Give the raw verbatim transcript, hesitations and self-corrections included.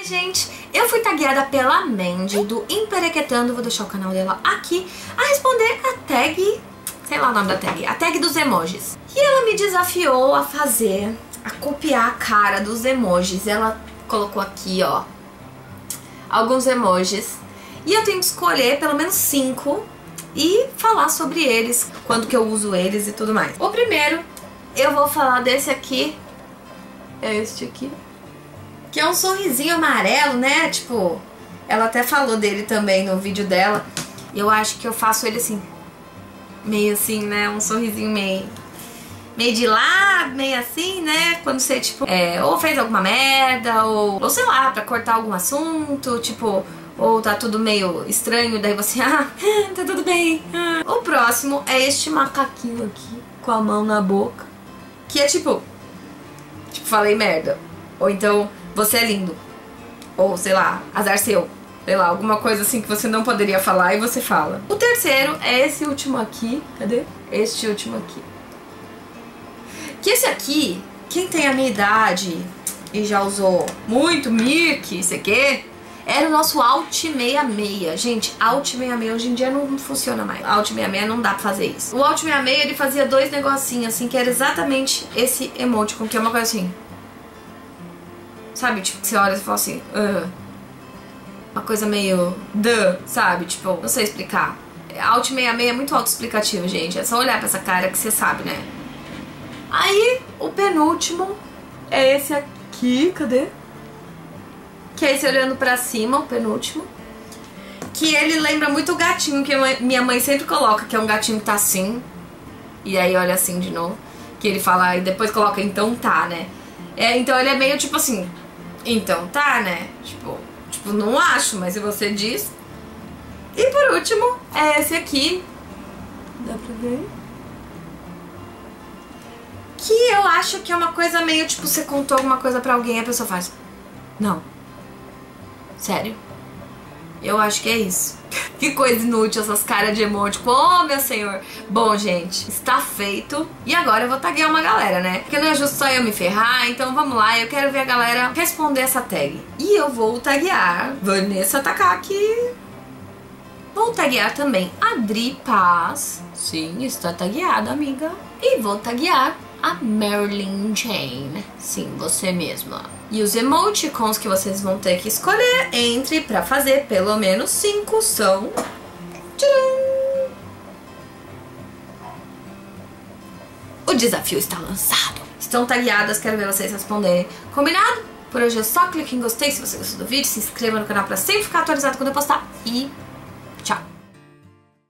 gente, eu fui tagueada pela Mandy do Emperequetando, vou deixar o canal dela aqui, a responder a tag, sei lá o nome da tag, a tag dos emojis. E ela me desafiou a fazer, a copiar a cara dos emojis. Ela colocou aqui, ó, alguns emojis. E eu tenho que escolher pelo menos cinco e falar sobre eles, quando que eu uso eles e tudo mais. O primeiro, eu vou falar desse aqui, é este aqui, que é um sorrisinho amarelo, né? Tipo, ela até falou dele também no vídeo dela. E eu acho que eu faço ele assim, meio assim, né? Um sorrisinho meio, meio de lado, meio assim, né? Quando você, tipo, é, ou fez alguma merda, ou, ou sei lá, pra cortar algum assunto, tipo, ou tá tudo meio estranho, daí você, ah, tá tudo bem. Ah. O próximo é este macaquinho aqui, com a mão na boca, que é tipo, tipo, falei merda. Ou então, você é lindo. Ou, sei lá, azar seu. Sei lá, alguma coisa assim que você não poderia falar e você fala. O terceiro é esse último aqui. Cadê? Este último aqui. Que esse aqui, quem tem a minha idade e já usou muito Mirk, sei que, era o nosso Alt sessenta e seis. Gente, Alt sessenta e seis hoje em dia não funciona mais. Alt sessenta e seis não dá pra fazer isso. O Alt sessenta e seis, ele fazia dois negocinhos assim, que era exatamente esse emoticon, que é uma coisa assim. Sabe, tipo, que você olha e fala assim, uh, uma coisa meio duh, sabe? Tipo, não sei explicar. Alt sessenta e seis é muito autoexplicativo, gente. É só olhar pra essa cara que você sabe, né? Aí, o penúltimo é esse aqui, cadê? Que é esse olhando pra cima, o penúltimo. Que ele lembra muito o gatinho que minha mãe sempre coloca, que é um gatinho que tá assim. E aí olha assim de novo. Que ele fala, e depois coloca, então tá, né? É, então ele é meio tipo assim, então tá, né? Tipo, tipo, não acho, mas se você diz. E por último, é esse aqui. Dá pra ver? Que eu acho que é uma coisa meio tipo, você contou alguma coisa pra alguém e a pessoa faz, não. Sério? Eu acho que é isso. Que coisa inútil essas caras de emoji. Oh, meu senhor. Bom, gente, está feito. E agora eu vou taguear uma galera, né? Porque não é justo só eu me ferrar. Então vamos lá, eu quero ver a galera responder essa tag. E eu vou taguear Vanessa Takaki. Vou taguear também Adri Paz. Sim, está tagueada, amiga. E vou taguear a Marilyn Jane. Sim, você mesma. E os emoticons que vocês vão ter que escolher entre pra fazer pelo menos cinco são... Tcharam! O desafio está lançado. Estão tagueadas, quero ver vocês responderem. Combinado? Por hoje é só, clique em gostei se você gostou do vídeo, se inscreva no canal pra sempre ficar atualizado quando eu postar e tchau!